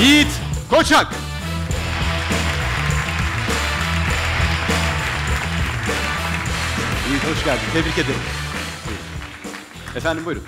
Yiğit Koçak. Yiğit hoş geldin. Tebrik ederim. Buyurun. Efendim buyurun.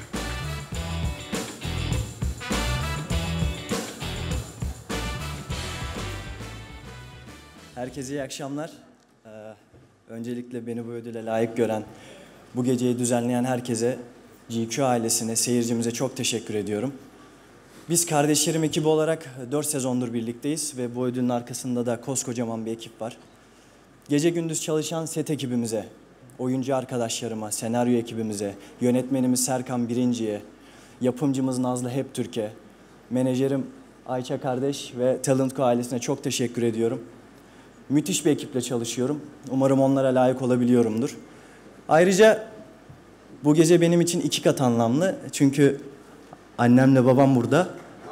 Herkese iyi akşamlar. Öncelikle beni bu ödüle layık gören, bu geceyi düzenleyen herkese, GQ ailesine, seyircimize çok teşekkür ediyorum. Biz Kardeşlerim ekibi olarak 4 sezondur birlikteyiz ve bu ödülün arkasında da koskocaman bir ekip var. Gece gündüz çalışan set ekibimize, oyuncu arkadaşlarıma, senaryo ekibimize, yönetmenimiz Serkan Birinci'ye, yapımcımız Nazlı Heptürk'e, menajerim Ayça kardeş ve Talentco ailesine çok teşekkür ediyorum. Müthiş bir ekiple çalışıyorum. Umarım onlara layık olabiliyorumdur. Ayrıca bu gece benim için 2 kat anlamlı. Çünkü annemle babam burada.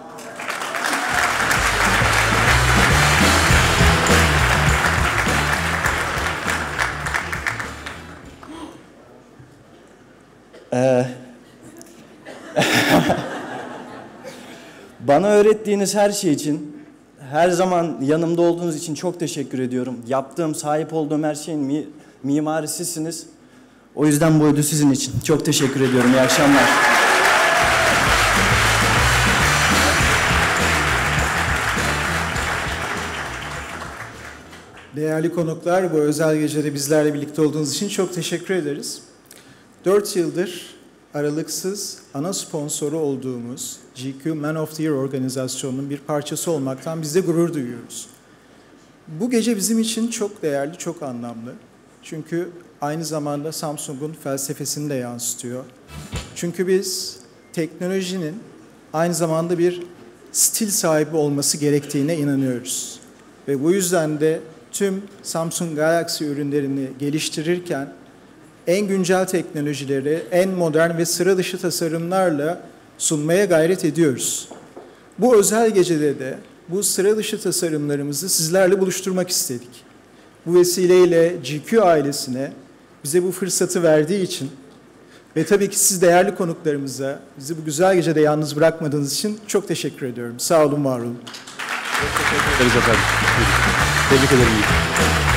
Bana öğrettiğiniz her şey için, her zaman yanımda olduğunuz için çok teşekkür ediyorum. Yaptığım, sahip olduğum her şeyin mimarı sizsiniz. O yüzden bu ödül sizin için. Çok teşekkür ediyorum. İyi akşamlar. Değerli konuklar, bu özel gecede bizlerle birlikte olduğunuz için çok teşekkür ederiz. 4 yıldır aralıksız ana sponsoru olduğumuz GQ Man of the Year organizasyonunun bir parçası olmaktan biz de gurur duyuyoruz. Bu gece bizim için çok değerli, çok anlamlı. Çünkü aynı zamanda Samsung'un felsefesini de yansıtıyor. Çünkü biz teknolojinin aynı zamanda bir stil sahibi olması gerektiğine inanıyoruz. Ve bu yüzden de tüm Samsung Galaxy ürünlerini geliştirirken en güncel teknolojileri, en modern ve sıra dışı tasarımlarla sunmaya gayret ediyoruz. Bu özel gecede de bu sıra dışı tasarımlarımızı sizlerle buluşturmak istedik. Bu vesileyle GQ ailesine bize bu fırsatı verdiği için ve tabii ki siz değerli konuklarımıza bizi bu güzel gecede yalnız bırakmadığınız için çok teşekkür ediyorum. Sağ olun, var olun. Tebrik ederim. Tebrik ederim.